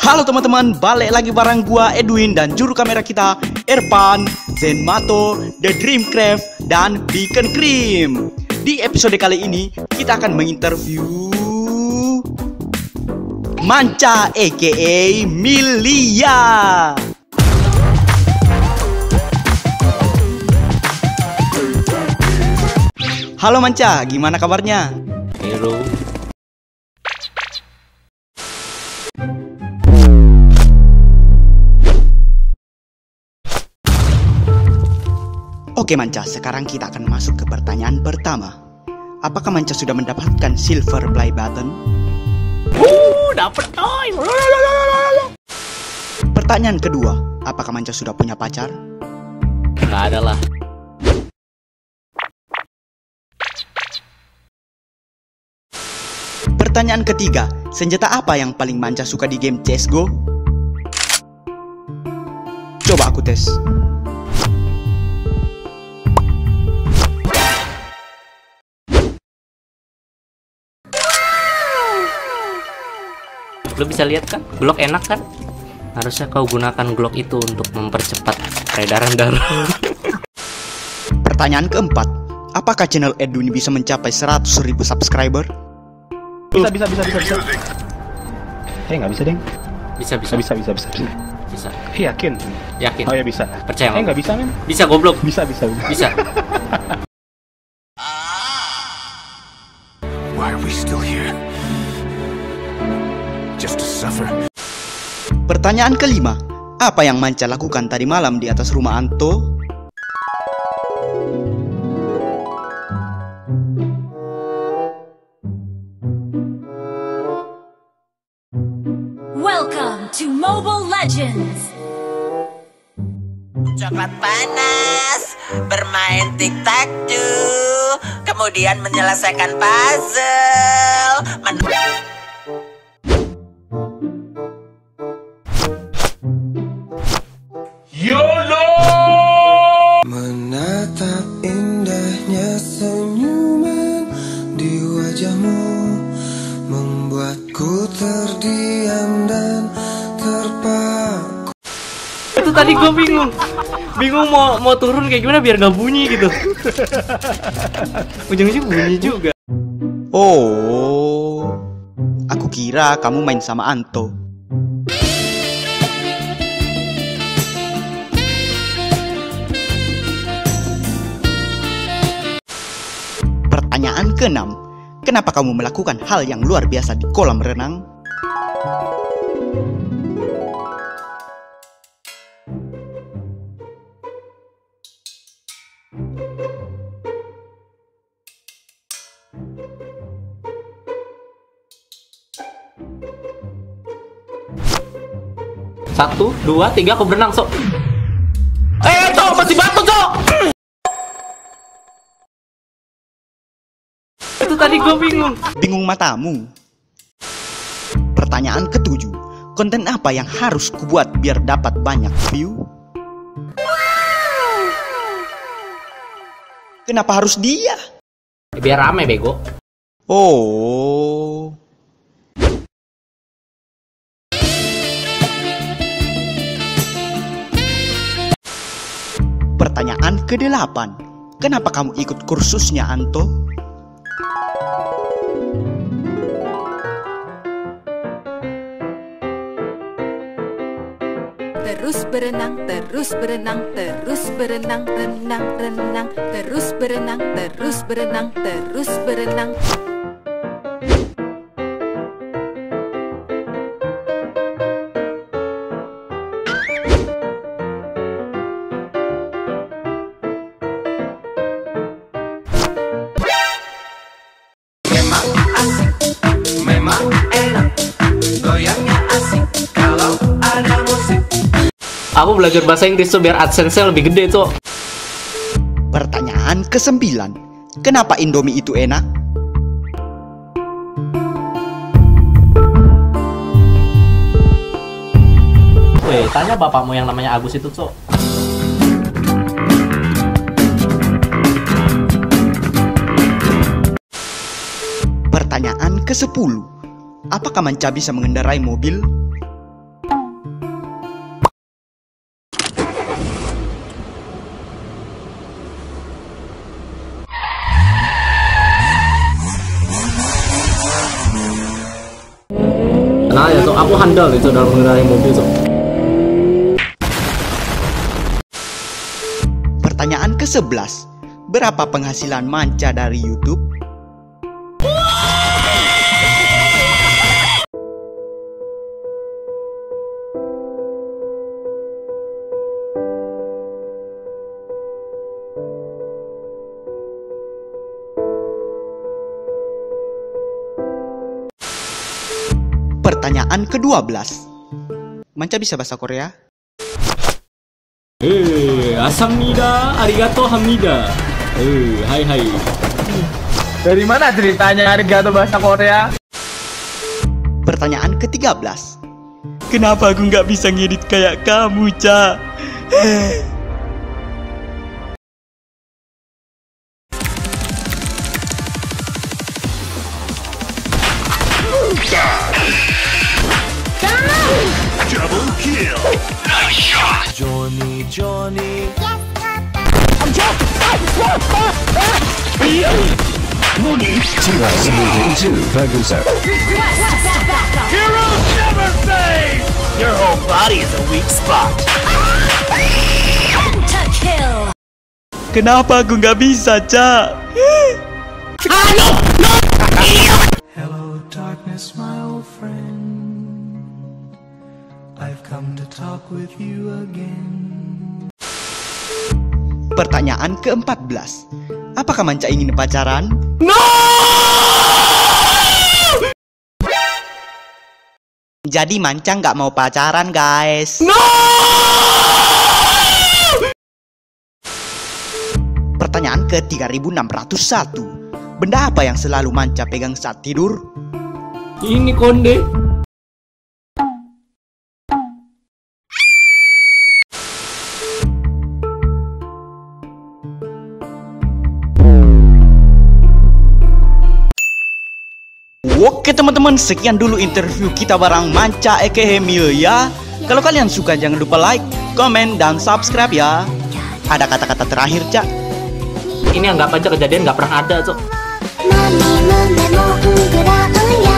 Halo teman-teman, balik lagi bareng gua Edwin dan juru kamera kita Erpan, Zenmato, The Dreamcraft, dan Beacon Cream. Di episode kali ini kita akan menginterview Manca aka Milia. Halo Manca, gimana kabarnya? Halo. Oke Manca, sekarang kita akan masuk ke pertanyaan pertama. Apakah Manca sudah mendapatkan silver play button? Dapet coy. Pertanyaan kedua, apakah Manca sudah punya pacar? Gak ada lah. Pertanyaan ketiga, senjata apa yang paling Manca suka di game CSGO? Coba aku tes. Lo bisa lihat kan, Glock enak kan? Harusnya kau gunakan Glock itu untuk mempercepat peredaran darah. Pertanyaan keempat, apakah channel Edwin bisa mencapai 100.000 subscriber? Bisa. Nggak bisa, Deng. Bisa. Bisa. Yakin? Yakin. Oh ya bisa. Percaya nggak? Nggak bisa, men. Bisa goblok. Bisa. Bisa. Why are we still here? Just to suffer. Pertanyaan kelima, apa yang Manca lakukan tadi malam di atas rumah Anto? Welcome to Mobile Legends. Coklat panas, bermain tic-tac-toe, kemudian menyelesaikan puzzle. Menatap indahnya senyuman di wajahmu membuatku terdiam dan terpaku. Itu tadi gue bingung mau turun kayak gimana biar nggak bunyi gitu. Ujung-ujung bunyi juga. Oh, aku kira kamu main sama Anto. Pertanyaan keenam, kenapa kamu melakukan hal yang luar biasa di kolam renang? Satu, dua, tiga, aku berenang, Sok. Cok, masih batu, Cok. Itu tadi gue Bingung matamu. Pertanyaan ketujuh, konten apa yang harus kubuat biar dapat banyak view? Kenapa harus dia? biar rame, bego. Oh. Pertanyaan ke-8, kenapa kamu ikut kursusnya Anto? Terus berenang, terus berenang, terus berenang, renang, terus berenang, terus berenang, terus berenang. Memang enak, goyangnya asik kalau ada musik. Aku belajar bahasa Inggris tuh biar AdSense-nya lebih gede, Cok. Pertanyaan ke-9, kenapa Indomie itu enak? Weh, tanya bapakmu yang namanya Agus itu, Cok. Pertanyaan ke-10, apakah Manca bisa mengendarai mobil? percaya, Cok. Aku handal itu dalam mengendarai mobil, Cok. Pertanyaan ke-11. Berapa penghasilan Manca dari YouTube? Pertanyaan ke-12. Manca bisa bahasa Korea? Asamnida, arigato hamnida. Hai. Dari mana ceritanya arigato bahasa Korea? Pertanyaan ke-13. Kenapa aku nggak bisa ngedit kayak kamu, Ca? Johnny Kenapa aku nggak bisa, Ca? Hello darkness my old friend, I've come to talk with you again. Pertanyaan ke-14. Apakah Manca ingin pacaran? Jadi Manca nggak mau pacaran, guys. Pertanyaan ke-3601. Benda apa yang selalu Manca pegang saat tidur? Ini konde. Oke teman-teman, sekian dulu interview kita bareng Manca aka Mil ya. Kalau kalian suka jangan lupa like, komen, dan subscribe ya. Ada kata-kata terakhir, Cak? Ini anggap aja kejadian nggak pernah ada, Cok. 何胸もうぐらうや